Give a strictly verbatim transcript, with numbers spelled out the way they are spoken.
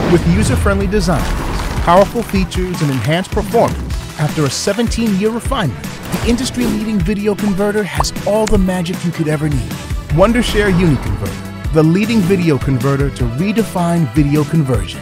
With user-friendly designs, powerful features, and enhanced performance, after a seventeen-year refinement, the industry-leading video converter has all the magic you could ever need. Wondershare UniConverter, the leading video converter to redefine video conversion.